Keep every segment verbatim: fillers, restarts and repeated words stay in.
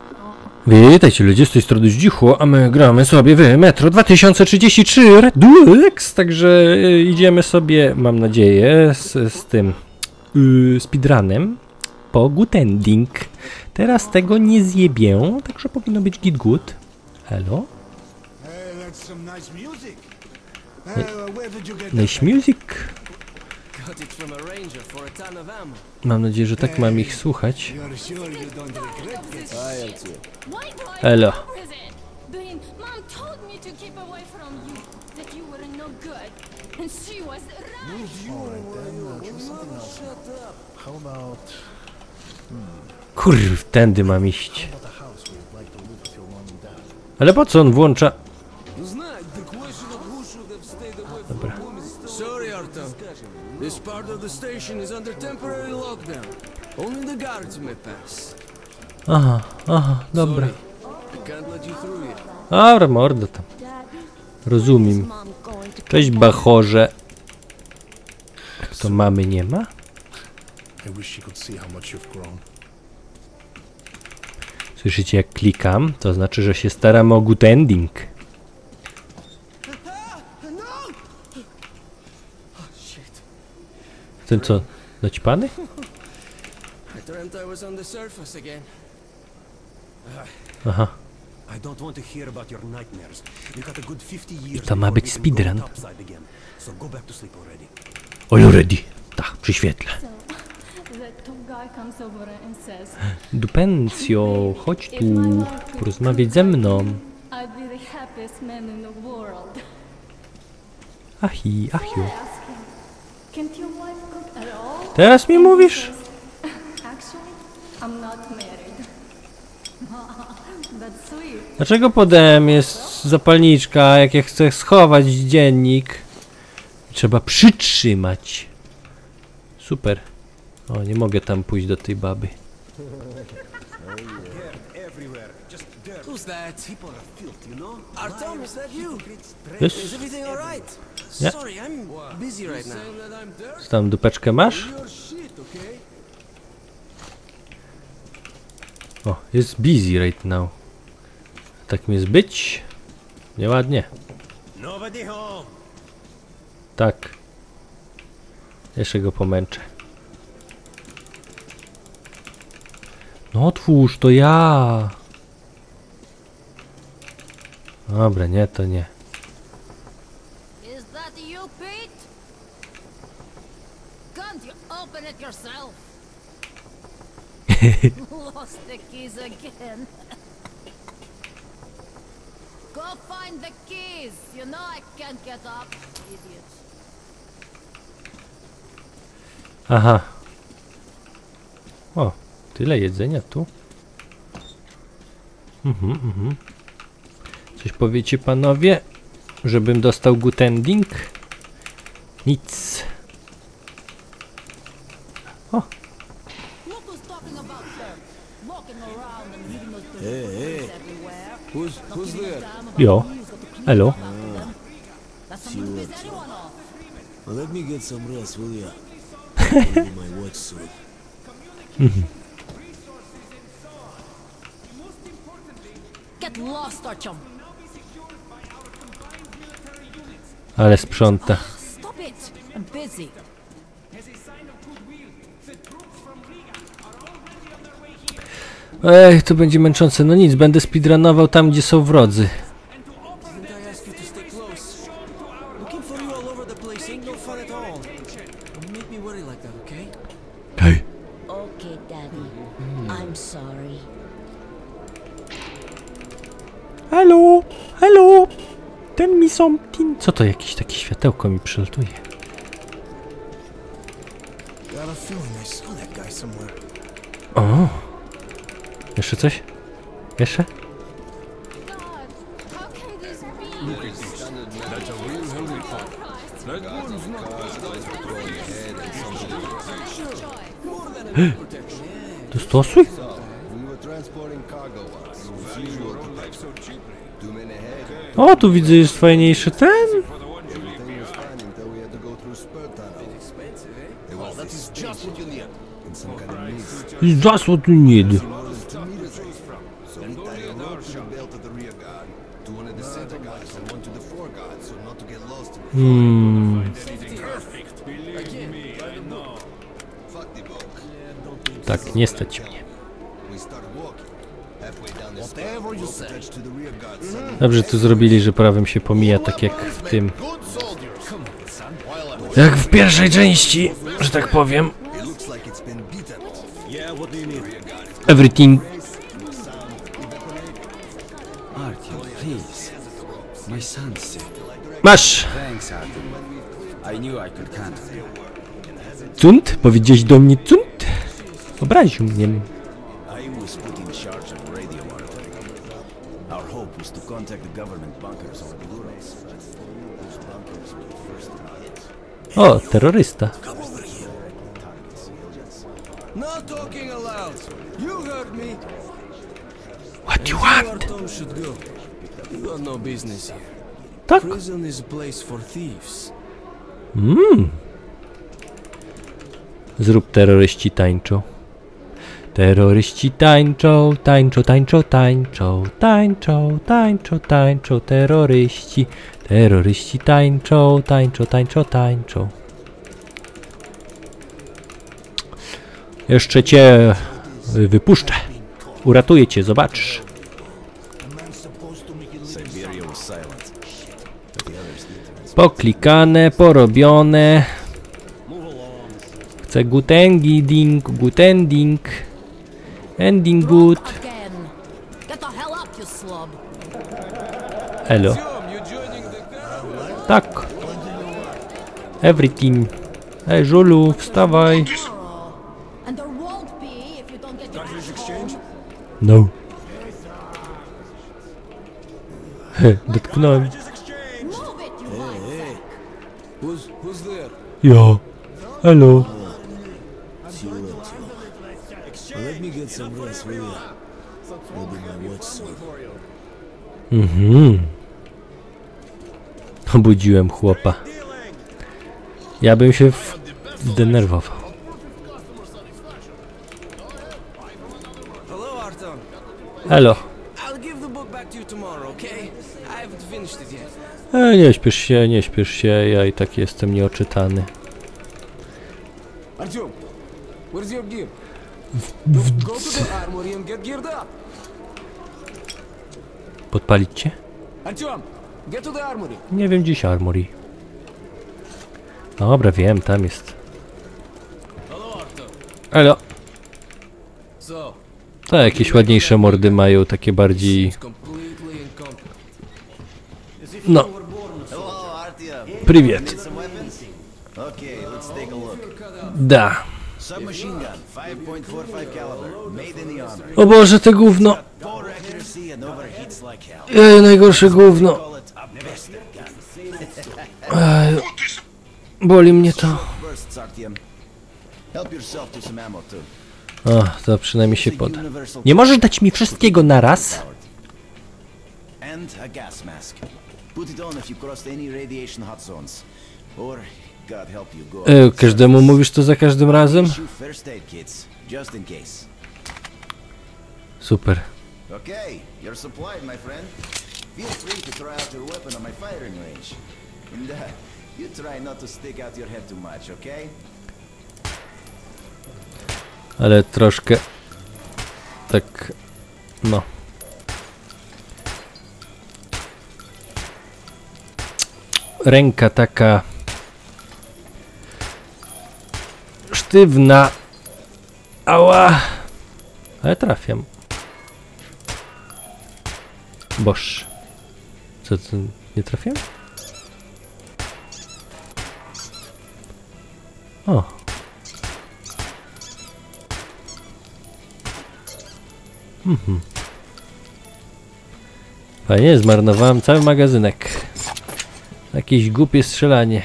Witajcie ludzie, z tej strony Zdzichło, a my gramy sobie w Metro dwa tysiące trzydzieści trzy Red Deluxe, także idziemy sobie, mam nadzieję, z, z tym yy, speedrunem po good ending. Teraz tego nie zjebię, także powinno być git good. Hello? Nice music. Mam nadzieję, że tak mam ich słuchać. Elo. Kurw, tędy mam iść. Ale po co on włącza? Dobra. This part of the station is under temporary lockdown. Only the guards may pass. Aha, aha, dobra. I can't let you through yet. Dobra, mordo tam. Rozumiem. Cześć, bachorze. To mamy nie ma? Słyszycie, jak klikam? To znaczy, że się staram o good ending. Ten co? Naćpany? Aha. I to ma być speedrun. Already. Tak, przy świetle. Dupencjo, chodź tu, porozmawiać ze mną. Ahi, ahiu. Teraz mi mówisz? Dlaczego pode mnie jest zapalniczka, jak ja chcę schować dziennik? Trzeba przytrzymać. Super. O, nie mogę tam pójść do tej baby. Yes. Nie. Co tam, dupeczkę masz? O, jest busy right now. Tak mi jest być? Nieładnie. Tak. Jeszcze go pomęczę. No otwórz, to ja. Dobra, nie, to nie. Lost the keys again. Go find the keys. You know I can't get up, idiot. Aha. O, tyle jedzenia tu. Mhm, mhm. Coś powiecie panowie, żebym dostał good ending? Nic. O. Hey, hey. Who's, who's there? Jo. Hello. Well, let me get some rest, will ya? My watch soon. Get lost, Artyom. Ale sprząta. Stop it. I'm busy. Ej, to będzie męczące. No nic, będę speedrunował tam, gdzie są wrodzy. Hej. Okay, Daddy. I'm sorry. Halo, halo. Ten mi something. Co to, jakieś takie światełko mi przylatuje? O. Jeszcze coś? Jeszcze? Dostosuj? O, tu widzę, jest fajniejszy ten. That's what you need. So we tie a rope to the belt of the rear guard, to one of the center guards and one to the fore guard, so not to get lost in the Hmm. fuck the book. Tak, nie stać mnie. We start walking. Halfway down the stair, rope attached to the rear guard suddenly Dobrze tu zrobili, że prawym się pomija, tak jak w tym... Jak w pierwszej części, że tak powiem. it looks like it's been beaten off. Yeah, what do you mean? Everything. Artyom, please. My son's sick. Masz! Thanks, Artyom. I knew I could count on you. Cunt? Powiedziałeś do mnie cunt? Obraził mnie. I was put in charge of radio, Artyom. Our hope was to contact the government bunkers over the Urals, but those bunkers were the first to hit. O, terrorysta. Not talking aloud. You heard me. What you You want? Artyom should go. You got no business here. Tak? Prison is a place for thieves. Mmm. Zrób terroryści tańczą. Terroryści tańczą, tańczą, tańczą, tańczą, tańczą, tańczą, tańczą, terroryści. Terroryści tańczą, tańczą, tańczą, tańczą. Jeszcze cię wypuszczę. Uratuję cię, zobaczysz. Siberia was silent, but the others did. Poklikane, porobione. Chcę good ending, good ending. Ending good. Again. Get the hell up, you slob. Elo. Tom, you joining the caravan? Tak. Everything. Ej, żulu, wstawaj. And there won't be if you don't get your ass home. No. He, dotknąłem. Move it, you hey, Who's who's there? Ja. Elo. Let me get some rest, will you? I'll be my watch soon. Mhm. Obudziłem chłopa. Ja bym się w... zdenerwował. Hello, Artyom. Elo. I'll give the book back to you tomorrow, okay? I haven't finished it yet. E, nie śpiesz się, nie śpiesz się, ja i tak jestem nieoczytany. Artyom, where's your gear? Go to the armory and get geared up. Podpalić cię? Artyom, get to the armory. Nie wiem, gdzieś Armory. Dobra, wiem, tam jest. Hello, Artyom. Elo. So, To jakieś ładniejsze mordy mają, takie bardziej... it's completely incompetent. No. Hello, Artyom. Привет. Some weapons? Okay, let's take a look. Da. Submachine gun, five point four five caliber, made in the army. O Boże, te gówno. Poor accuracy and overheats like hell. Ej, najgorsze gówno. Call it a bastard gun. Ej, boli mnie to. Bursts, Artyom. Help yourself to some ammo too. O, to przynajmniej się It's a poda. universal Nie możesz dać mi wszystkiego naraz? and a gas mask. Put it on if you crossed any radiation hot zones. Or, God help you, go. E, każdemu mówisz to za każdym razem? Issue first aid kits, just in case. Super. Okay, you're supplied, my friend. Feel free to try out your weapon on my firing range. And uh, you try not to stick out your head too much, okay? Ale troszkę... Tak... No. Ręka taka... sztywna. Ała. Ale trafiam. Boż. Co, co, nie trafiam? O. Mhm. Fajnie, zmarnowałem cały magazynek. Jakieś głupie strzelanie.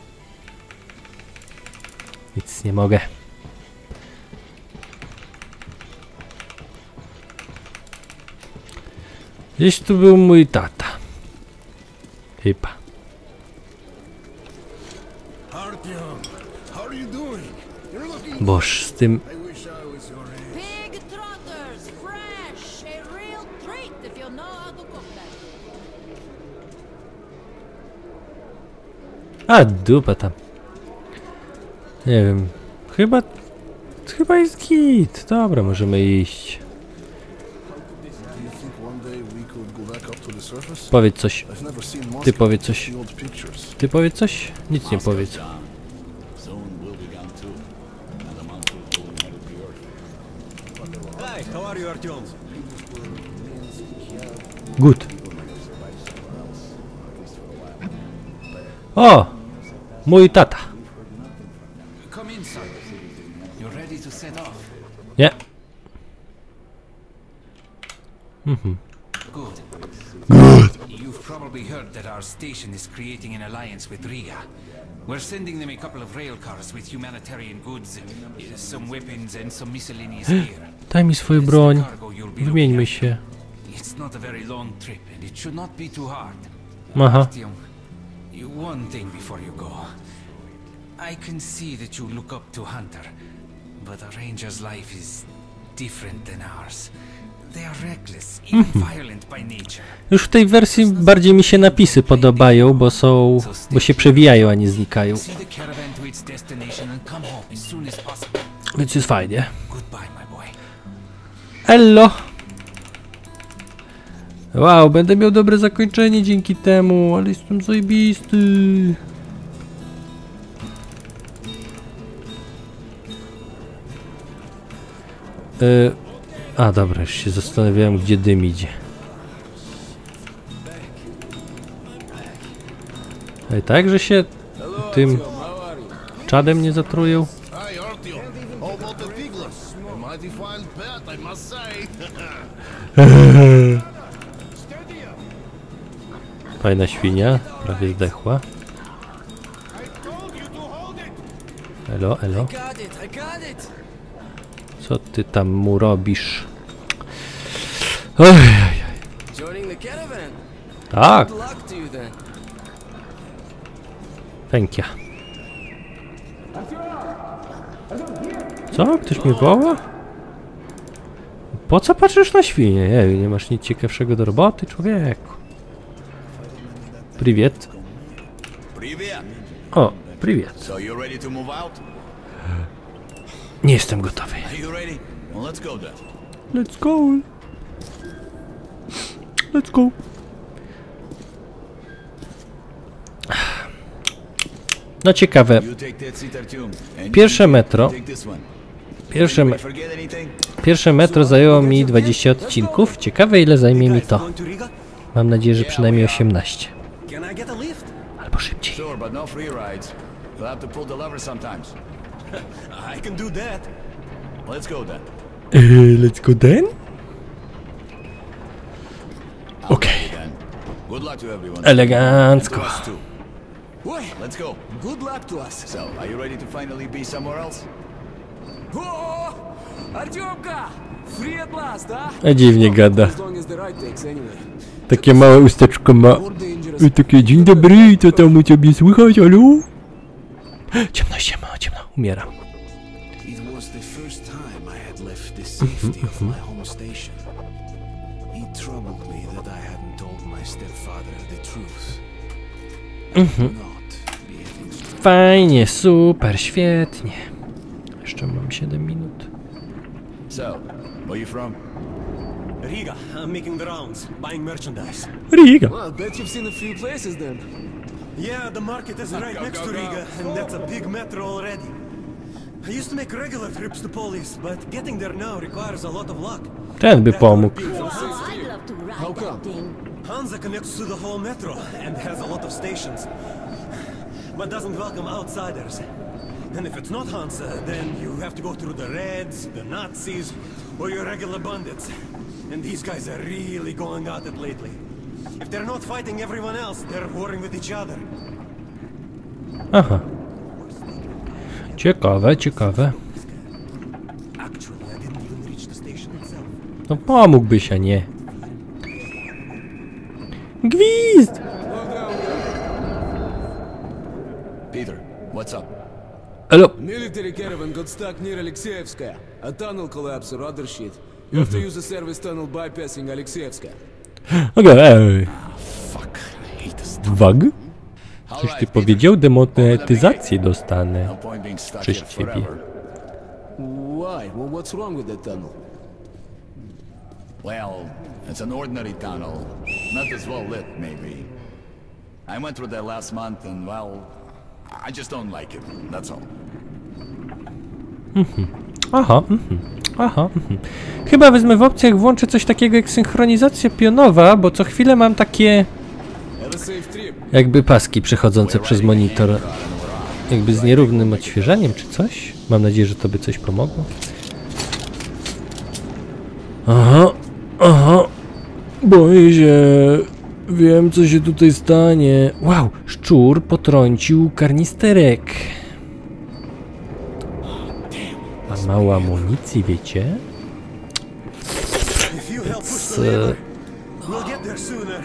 Nic nie mogę. Gdzieś tu był mój tata. Chyba. Artyom, how are you doing? You're looking. Boż, z tym... I wish I was your age. Pig trotters, fresh, a if you know how to cook them. A dupa tam. Nie wiem. Chyba... Chyba jest git. Dobra, możemy iść. Do you think one day we could go back up to the surface? Powiedz coś. I've never seen Ty Moscow powiedz coś. in the old pictures. Ty powiedz coś? Nic nie powiedz. Soon we'll be gone too. And the monster will inherit the earth. Hi, how are you, Artyom? Good. O! Mój tata. Come in, son. You're ready to set off. Nie. Good. Good. You've probably heard that our station is creating an alliance with Riga. We're sending them a couple of rail cars with humanitarian goods, uh, some weapons and some miscellaneous gear. Daj mi swoją It's the broń. cargo you'll be looking Wymieńmy after. się. It's not a very long trip, and it should not be too hard. Aha. Artyom, you- one thing before you go. I can see that you look up to Hunter, but a ranger's life is different than ours. They are reckless, even violent by nature. Już w tej wersji bardziej mi się napisy podobają, bo są... bo się przewijają, a nie znikają. See the caravan to its destination and come home as soon as possible. Więc jest fajnie. Goodbye, my boy. Ello! Wow, będę miał dobre zakończenie dzięki temu, ale jestem zajebisty. Yy, a dobra, już się zastanawiałem, gdzie dym idzie. Ej, tak, że się tym czadem nie zatrują? Hi, Artyom. How about the Tiglas? A mighty fine pet, I must say. Fajna świnia, prawie zdechła. Elo, elo. Got it, I got it. Co ty tam mu robisz? Oj, oj, oj. Joining the caravan. Tak, Good luck to you then. pękia. Co? Ktoś mnie woła? Po co patrzysz na świnie? Jej, nie masz nic ciekawszego do roboty, człowieku. Priwiet. Привет! O, priwiet. So you ready to move out? Nie jestem gotowy. Are you ready? Well, let's go then. Let's go. Let's go. No ciekawe. You take that seat, Artyom. And Pierwsze you metro. take this one. Pierwsze, me Forget anything? pierwsze metro zajęło mi dwadzieścia odcinków. Ciekawe, ile zajmie mi to. Going to Riga? Mam nadzieję, że przynajmniej osiemnaście. Can I get a lift? Albo szybciej. Sure, but no free rides. You'll have to pull the lever sometimes. I can do that. Let's go then. Eee, let's go then? Okej. Then. Good luck to everyone. Elegancko. To us too. Boy, Let's go. good luck to us. So, are you ready to finally be somewhere else? Oh, Artyomka! Free at last, huh? A dziwnie gada. As long as the ride takes anyway. Takie małe usteczko ma. More dangerous. I takie dzień dobry, co tam u ciebie słychać, alo? Ciemno, ciemno, ciemno, umieram. It was the first time I had left the safety of my home station. It troubled me that I hadn't told my stepfather the truth. Not behaving so. Fajnie, super, świetnie. Jeszcze mam siedem minut. So, where you from? Riga, I'm making the rounds, buying merchandise. Riga. Well, I bet you've seen a few places then. Yeah, the market is right next to Riga, and that's a big metro already. I used to make regular trips to Polis, but getting there now requires a lot of luck. Ten by pomógł. Oh, I'd love to ride How that come? thing. Hansa connects to the whole metro and has a lot of stations, but doesn't welcome outsiders. And if it's not Hansa, then you have to go through the Reds, the Nazis, or your regular bandits. And these guys are really going at it lately. If they're not fighting everyone else, they're warring with each other. Aha. Ciekawe, ciekawe. Actually, I didn't even reach the station itself. No pomógłbyś, a nie. Gwizd! Peter, what's up? Elo. Military caravan got stuck near Alexeyevskaya. A tunnel collapsed or other shit. You have to use the service tunnel bypassing Alexievska. Okej. Fuck, I hate this. Wag? Coś ty powiedział? Demonetyzację dostanę. No point being stuck Przez here ciebie. forever. Why? Well, what's wrong with that tunnel? Well, it's an ordinary tunnel. Not as well lit, maybe. I went through there last month and, well, I just don't like it. That's all. Aha, mhm, aha. Mhm. Chyba wezmę w opcjach, włączę coś takiego jak synchronizacja pionowa, bo co chwilę mam takie Have a safe trip. jakby paski przechodzące przez monitor. Jakby z nierównym odświeżaniem czy coś. Mam nadzieję, że to by coś pomogło. Aha, aha. Boję się. Wiem, co się tutaj stanie. Wow, szczur potrącił karnisterek. Ma mało amunicji, wiecie? If you help push Z... the lever, we'll get there sooner.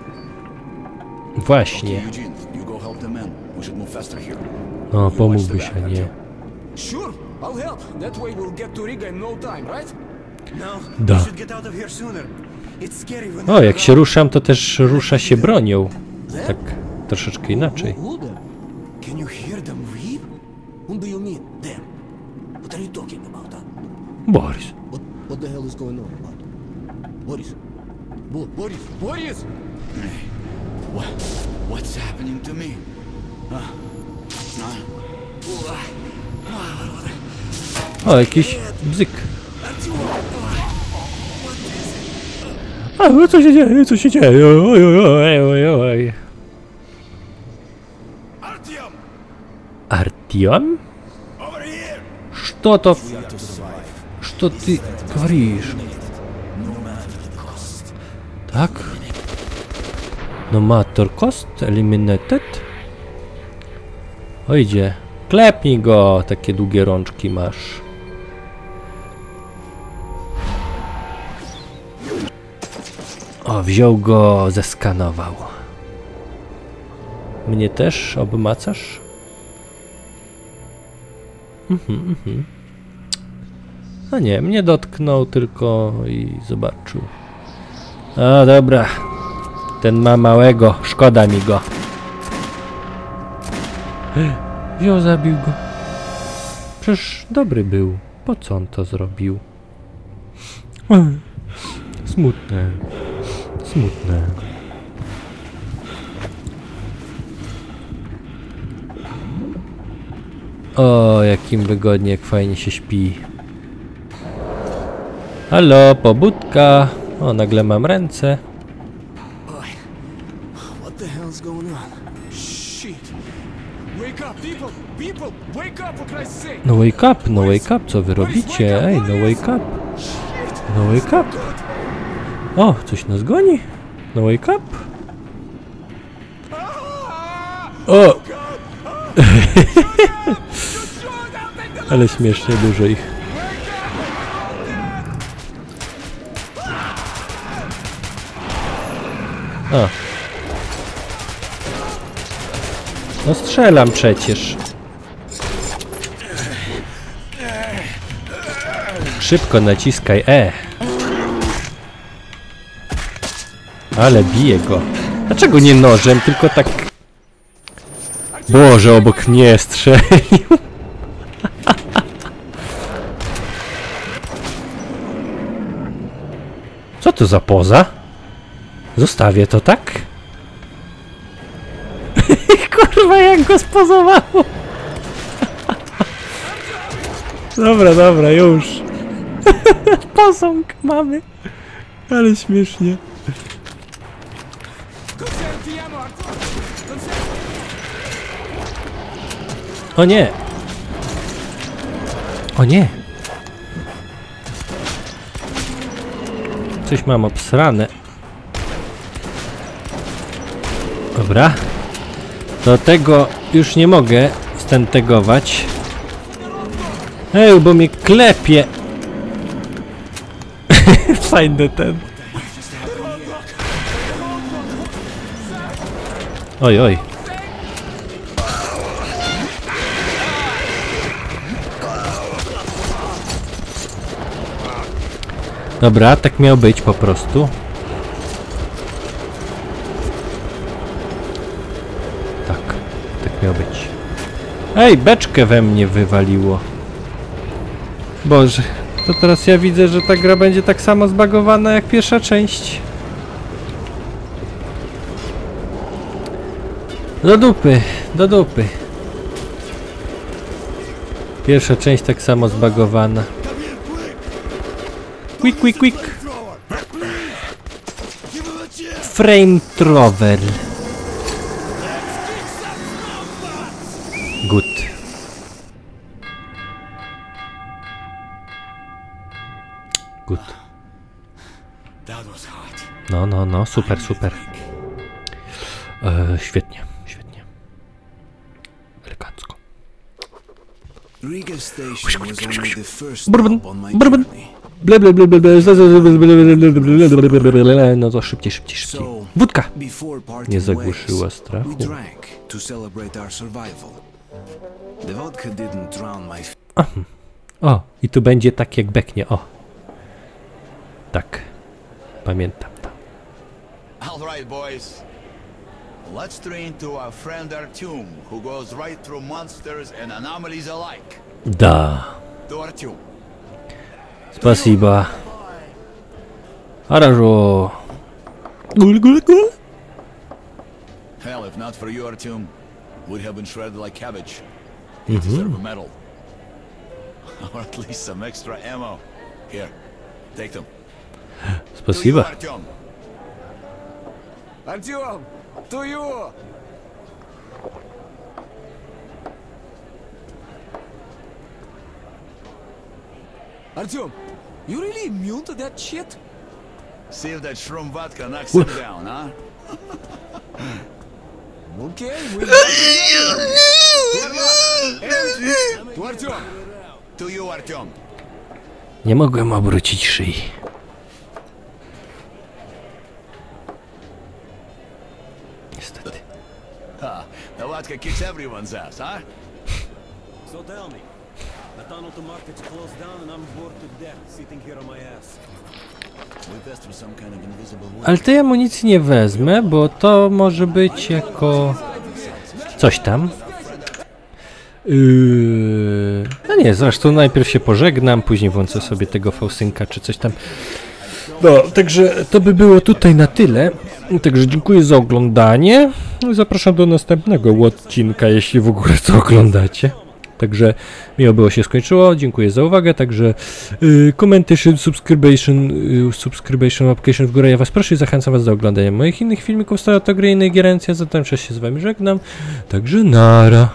Właśnie. Eugene, you go help the men. We should move faster here. No, pomógłbyś, a nie. Sure, I'll help. That way we'll get to Riga in no time, right? No, Da. we should get out of here sooner. It's scary when O, jak się ruszam, to też rusza się bronią. Tak, troszeczkę inaczej. Who them? Can you hear them weep? Whom do you mean? Them. What are you talking about? Huh? Borys. What, what the hell is going on? What? Boris. Bo Boris. Boris! What? What's happening to me? Huh? Huh? O, jakiś bzyk. A, no co się dzieje? Co się dzieje? Oj, oj, oj, oj, oj. Artyom! Artyom? Over here! Что то... Что ты говоришь? Tak? No matter cost eliminated? O, idzie. Klepnij go, takie długie rączki masz. O, wziął go, zeskanował. Mnie też obmacasz? Mhm, mhm. No nie, mnie dotknął tylko i zobaczył. A dobra. Ten ma małego, szkoda mi go. Wziął, zabił go. Przecież dobry był. Po co on to zrobił? Smutne. Smutne. O, jakim wygodnie, jak fajnie się śpi. Halo, pobudka. O, nagle mam ręce. What the hell's going on? Shit! Wake up, people! People! Wake up, for Christ's sake! No wake up, no wake up, co wy robicie? Ej, no wake up. No wake up. O, coś nas goni. No wake up. O! Ale śmiesznie dużo ich. O. No strzelam przecież. Szybko naciskaj E. Ale bije go. Dlaczego nie nożem, tylko tak... Boże, obok mnie strzelił. Co to za poza? Zostawię to tak? Kurwa, jak go spozowało. Dobra, dobra, już. Posąg mamy. Ale śmiesznie. O nie. O nie. Coś mam obsrane. Dobra. Do tego już nie mogę stentegować. Ej, bo mnie klepie. Fajny ten. Oj, oj. Dobra, tak miał być po prostu. Tak, tak miał być. Ej, beczkę we mnie wywaliło. Boże, to teraz ja widzę, że ta gra będzie tak samo zbagowana jak pierwsza część. Do dupy, do dupy. Pierwsza część tak samo zbagowana. Quick, quick, quick. Flamethrower. Good. Good. No, no, no, super, super. E, świetnie, świetnie. Elegancko. Riga Station was only the first Bourbon, stop on my bourbon. journey. Ble, ble, ble, ble, ble, ble, ble, ble, ble, ble. No to szybciej, szybciej, szybciej. Wódka! Before parting Nie zagłuszyła ways, strachu. we drank to celebrate our survival. The vodka didn't drown my f- O, i tu będzie tak jak beknie, o. Tak. Pamiętam to. All right, boys. Let's train to our friend Artyom, who goes right through monsters and anomalies alike. Da. To Artyom. Спасибо. Хорошо. Гуль, гуль, гуль. Hell, if not for you, Artyom, we'd have been shredded like cabbage. You deserve a medal. Or at least some extra ammo. Here, take them. Спасибо. To you, Artyom. Artyom, to you! Artyom, you really immune to that shit? See if that shroom vodka knocks him down, huh? Okay, we got it. To Artyom! To you, Artyom. Nie mogłem obrócić szyi. Niestety. Ah, the vodka kicks everyone's ass, huh? So tell me, the tunnel to market's closed down and I'm bored to death sitting here on my ass. We passed through some kind of invisible wood. Ale tej amunicji nie wezmę, bo to może być jako... coś tam. Yy... No nie, zresztą najpierw się pożegnam, później włączę sobie tego fausynka czy coś tam. No, także to by było tutaj na tyle. Także dziękuję za oglądanie. Zapraszam do następnego odcinka, jeśli w ogóle to oglądacie. Także miło było się skończyło. Dziękuję za uwagę. Także yy, commentation, subscription, yy, subscription, application w górę. Ja was proszę i zachęcam was do oglądania moich innych filmików z to gry innej gierencji. Zatem cześć, się z wami żegnam. Także nara.